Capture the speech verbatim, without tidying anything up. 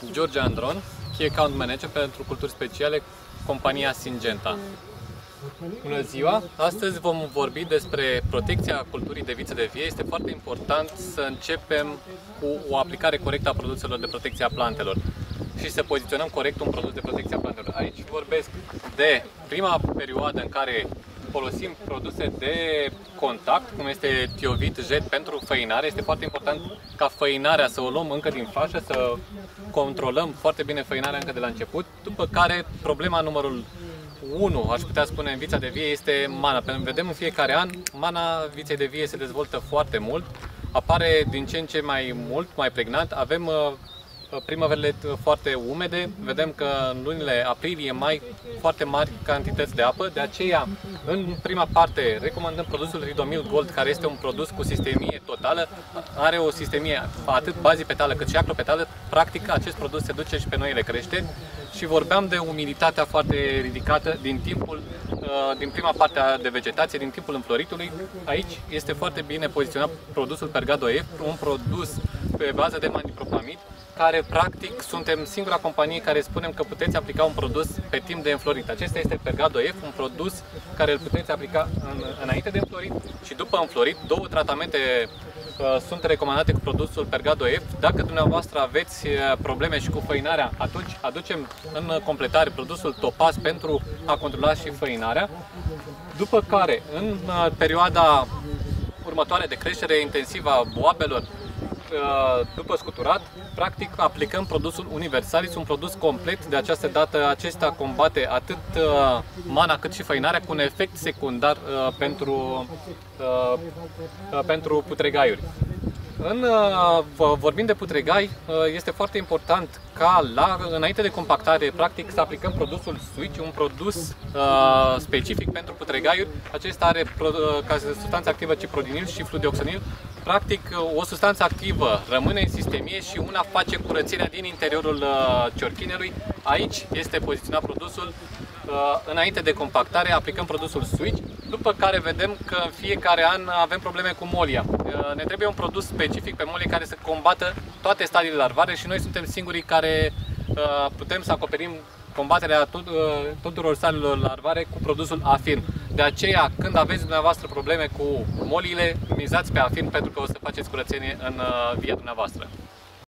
George Andron, Key Account Manager pentru culturi speciale, compania Syngenta. Bună ziua! Astăzi vom vorbi despre protecția culturii de viță de vie. Este foarte important să începem cu o aplicare corectă a produselor de protecție a plantelor și să poziționăm corect un produs de protecție a plantelor. Aici vorbesc de prima perioadă în care folosim produse de contact, cum este Tiovit Jet pentru făinare. Este foarte important ca făinarea să o luăm încă din fașă, să controlăm foarte bine făinarea încă de la început, după care problema numărul unu, aș putea spune, în vița de vie este mana. Pentru că vedem în fiecare an, mana viței de vie se dezvoltă foarte mult, apare din ce în ce mai mult, mai pregnant. Avem uh, primăverile foarte umede, vedem că în lunile aprilie-mai foarte mari cantități de apă, de aceea în prima parte recomandăm produsul Ridomil Gold, care este un produs cu sistemie totală, are o sistemie atât bazipetală cât și acropetală. Practic acest produs se duce și pe noile creșteri. Și vorbeam de umiditatea foarte ridicată din timpul, din prima parte de vegetație, din timpul înfloritului. Aici este foarte bine poziționat produsul Pergado F, un produs pe bază de manipropamid, care practic suntem singura companie care spunem că puteți aplica un produs pe timp de înflorit. Acesta este Pergado F, un produs care îl puteți aplica în, înainte de înflorit și după înflorit. Două tratamente uh, sunt recomandate cu produsul Pergado F. Dacă dumneavoastră aveți probleme și cu făinarea, atunci aducem în completare produsul Topaz pentru a controla și făinarea. După care, în uh, perioada următoare de creștere intensivă a boabelor, după scuturat, practic aplicăm produsul Universalis, un produs complet. De această dată acesta combate atât mana cât și făinarea, cu un efect secundar pentru, pentru putregaiuri. În, vorbind de putregai, este foarte important ca la, înainte de compactare, practic, să aplicăm produsul Switch, un produs uh, specific pentru putregaiuri. Acesta are uh, ca substanță activă ciprodinil și fludioxonil. Practic, o substanță activă rămâne în sistemie și una face curățirea din interiorul uh, ciorchinelui. Aici este poziționat produsul. Uh, înainte de compactare aplicăm produsul Switch, după care vedem că în fiecare an avem probleme cu molia. Uh, ne trebuie un produs specific pe molie care să combată toate stadiile larvare și noi suntem singurii care uh, putem să acoperim combaterea tut, uh, tuturor stadiilor larvare cu produsul Afirm. De aceea, când aveți dumneavoastră probleme cu moliile, mizați pe Afirm pentru că o să faceți curățenie în uh, via dumneavoastră.